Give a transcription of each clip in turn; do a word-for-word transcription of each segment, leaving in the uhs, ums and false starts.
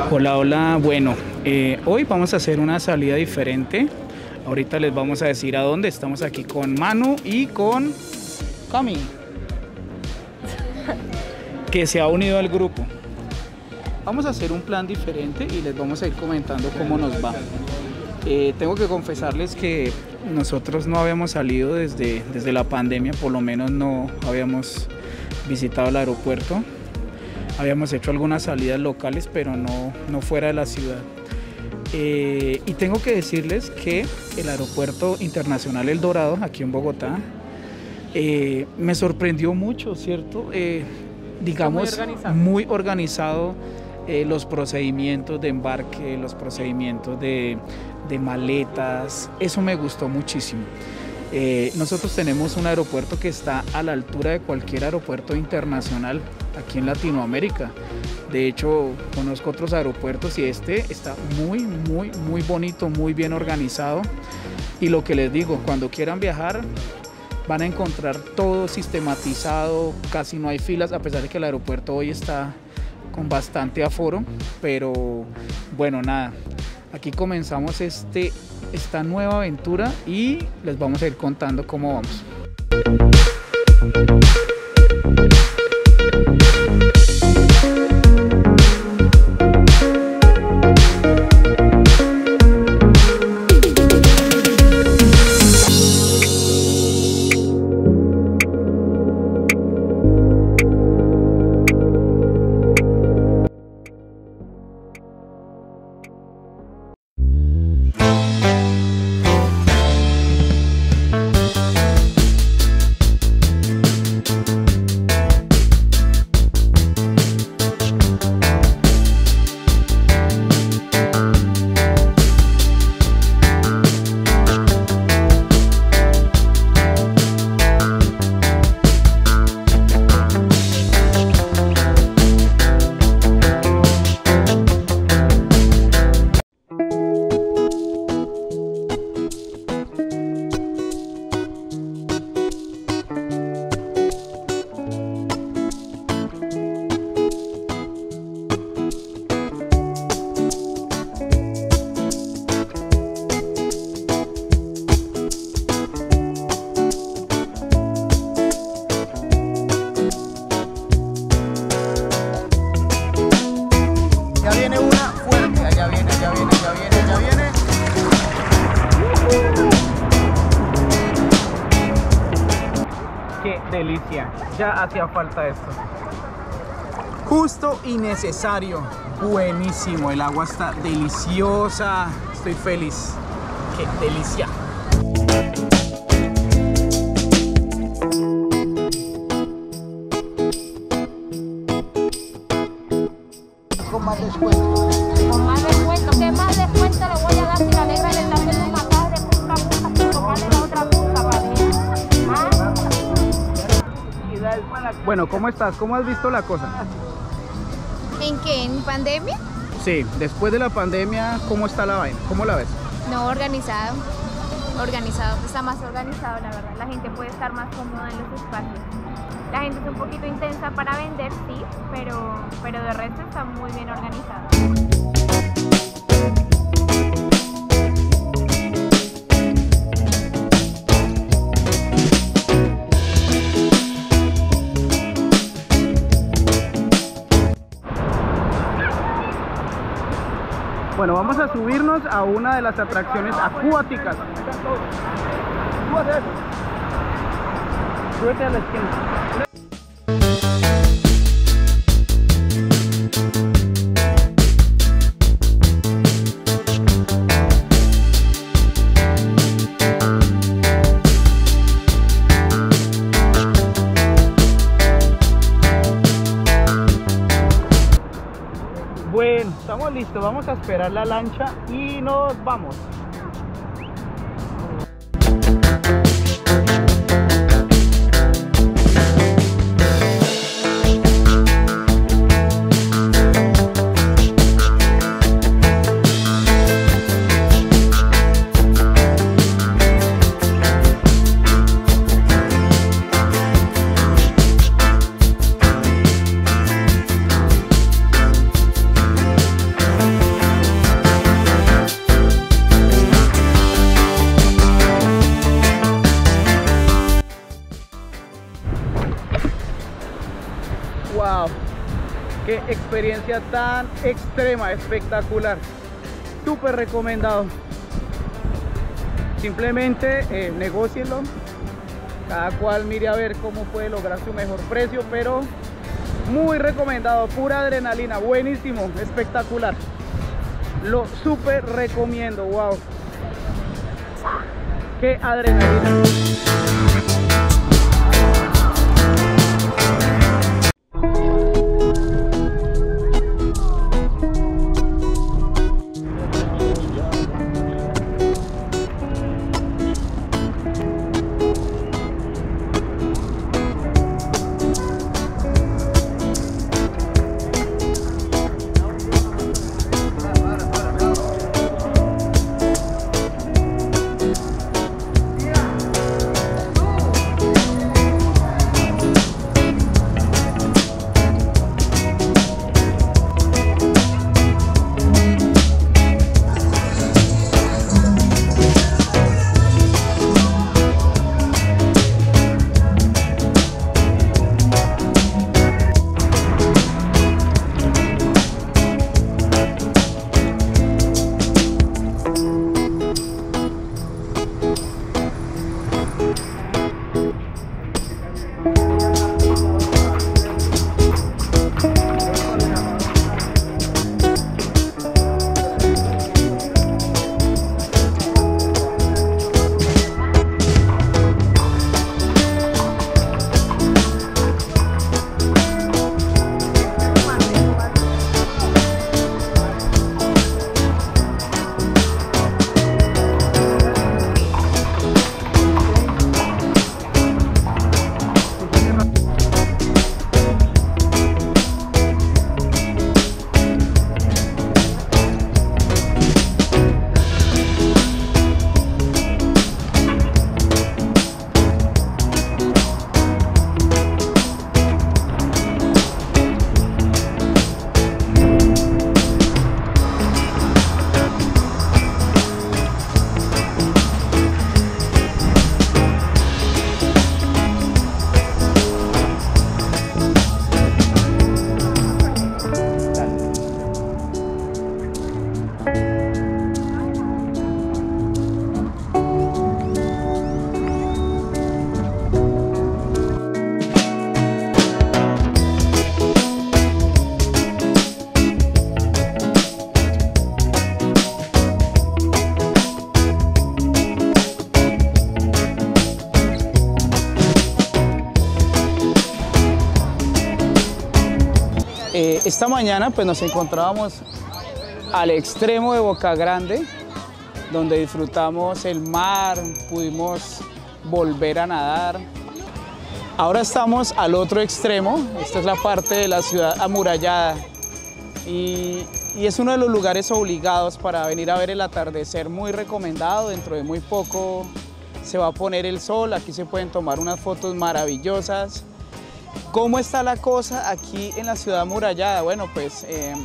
Hola, hola, bueno, eh, hoy vamos a hacer una salida diferente. Ahorita les vamos a decir a dónde. Estamos aquí con Manu y con Cami, que se ha unido al grupo. Vamos a hacer un plan diferente y les vamos a ir comentando cómo nos va. Eh, tengo que confesarles que nosotros no habíamos salido desde, desde la pandemia, por lo menos no habíamos visitado el aeropuerto. Habíamos hecho algunas salidas locales, pero no, no fuera de la ciudad. Eh, y tengo que decirles que el Aeropuerto Internacional El Dorado, aquí en Bogotá, eh, me sorprendió mucho, ¿cierto? Eh, digamos, muy organizado, muy organizado eh, los procedimientos de embarque, los procedimientos de, de maletas. Eso me gustó muchísimo. Eh, nosotros tenemos un aeropuerto que está a la altura de cualquier aeropuerto internacional aquí en Latinoamérica. De hecho, conozco otros aeropuertos y este está muy, muy, muy bonito, muy bien organizado. Y lo que les digo, cuando quieran viajar, van a encontrar todo sistematizado, casi no hay filas, a pesar de que el aeropuerto hoy está con bastante aforo. Pero bueno, nada, aquí comenzamos este, esta nueva aventura y les vamos a ir contando cómo vamos. Delicia, ya hacía falta esto. Justo y necesario. Buenísimo, el agua está deliciosa. Estoy feliz. Qué delicia. Con más descuento. Con más descuento. ¿Qué más descuento le voy a dar si la negra le está haciendo un masaje de punta a punta sin tocarle la otra punta para mí? ¿Ah? Bueno, ¿cómo estás? ¿Cómo has visto la cosa? ¿En qué? ¿En pandemia? Sí, después de la pandemia, ¿cómo está la vaina? ¿Cómo la ves? No, organizado. Organizado. Está más organizado, la verdad. La gente puede estar más cómoda en los espacios. La gente es un poquito intensa para vender, sí, pero, pero de resto está muy bien organizado. Bueno, vamos a subirnos a una de las atracciones acuáticas. Súbete a la esquina. Bueno, estamos listos, vamos a esperar la lancha y nos vamos. experiencia tan extrema, espectacular, súper recomendado. Simplemente eh, negócienlo, cada cual mire a ver cómo puede lograr su mejor precio, pero muy recomendado, pura adrenalina, buenísimo, espectacular. Lo súper recomiendo, wow. Qué adrenalina. Eh, esta mañana pues nos encontrábamos al extremo de Boca Grande, donde disfrutamos el mar, pudimos volver a nadar. Ahora estamos al otro extremo, esta es la parte de la ciudad amurallada y, y es uno de los lugares obligados para venir a ver el atardecer, muy recomendado. Dentro de muy poco se va a poner el sol, aquí se pueden tomar unas fotos maravillosas. ¿Cómo está la cosa aquí en la ciudad amurallada? Bueno, pues eh,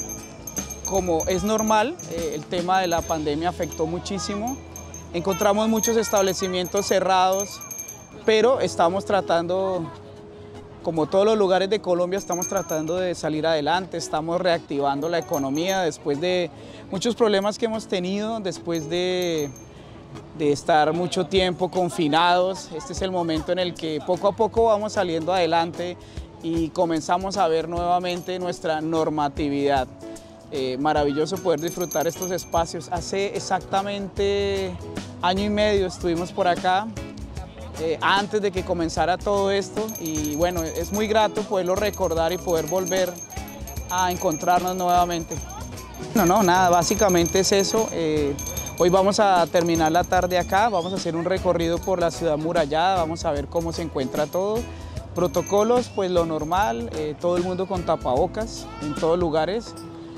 como es normal, eh, el tema de la pandemia afectó muchísimo. Encontramos muchos establecimientos cerrados, pero estamos tratando, como todos los lugares de Colombia, estamos tratando de salir adelante, estamos reactivando la economía después de muchos problemas que hemos tenido, después de, de estar mucho tiempo confinados. Este es el momento en el que poco a poco vamos saliendo adelante y comenzamos a ver nuevamente nuestra normatividad. Eh, maravilloso poder disfrutar estos espacios. Hace exactamente año y medio estuvimos por acá, eh, antes de que comenzara todo esto, y bueno, es muy grato poderlo recordar y poder volver a encontrarnos nuevamente. No, no, nada, básicamente es eso. Eh, hoy vamos a terminar la tarde acá, vamos a hacer un recorrido por la ciudad amurallada, vamos a ver cómo se encuentra todo. Protocolos, pues lo normal, eh, todo el mundo con tapabocas en todos lugares.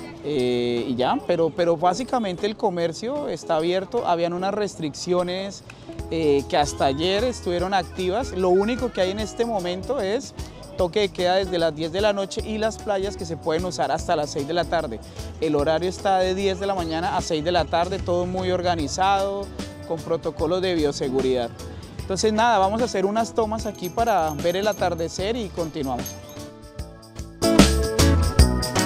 Eh, y ya, pero, pero básicamente el comercio está abierto. Habían unas restricciones eh, que hasta ayer estuvieron activas. Lo único que hay en este momento es toque de queda desde las diez de la noche y las playas que se pueden usar hasta las seis de la tarde. El horario está de diez de la mañana a seis de la tarde, todo muy organizado, con protocolos de bioseguridad. Entonces nada, vamos a hacer unas tomas aquí para ver el atardecer y continuamos.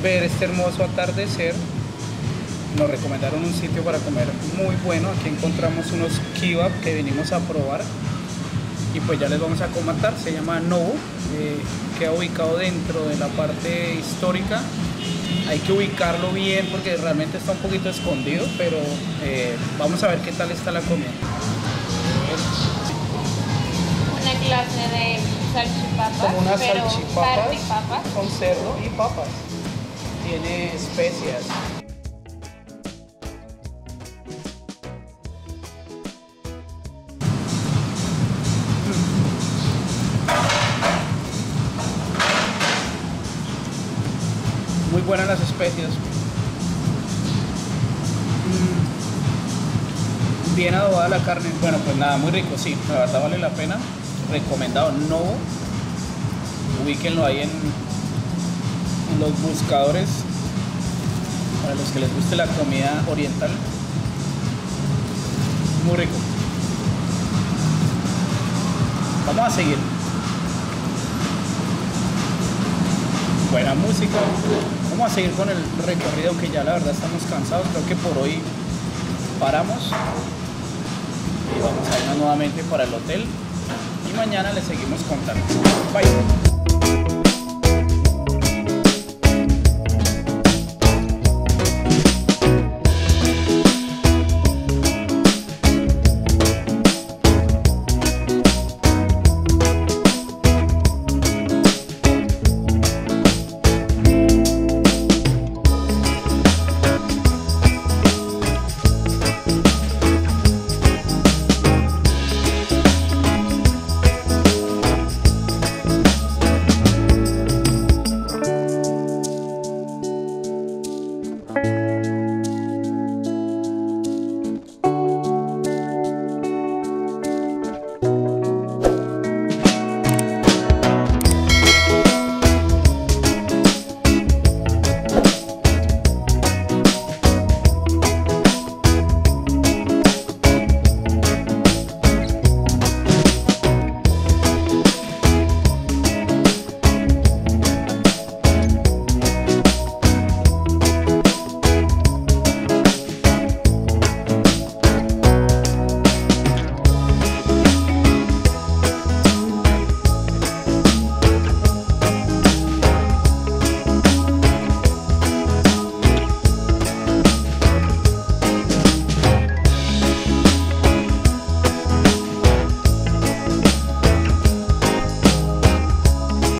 ver este hermoso atardecer, nos recomendaron un sitio para comer muy bueno. Aquí encontramos unos kebab que vinimos a probar y pues ya les vamos a comentar. Se llama Novo, eh, queda ubicado dentro de la parte histórica. Hay que ubicarlo bien porque realmente está un poquito escondido, pero eh, vamos a ver qué tal está la comida. Una clase de salchipapas, Como unas pero salchipapas carne y papas. con cerdo y papas. Tiene especias. Muy buenas las especias. Mm. Bien adobada la carne. Bueno, pues nada, muy rico, sí. La verdad vale la pena. Recomendado. Novo. Ubíquenlo ahí en, en los buscadores. Para los que les guste la comida oriental. Muy rico. Vamos a seguir. Buena música. Vamos a seguir con el recorrido, aunque ya la verdad estamos cansados. Creo que por hoy paramos y vamos a irnos nuevamente para el hotel y mañana les seguimos contando. Bye.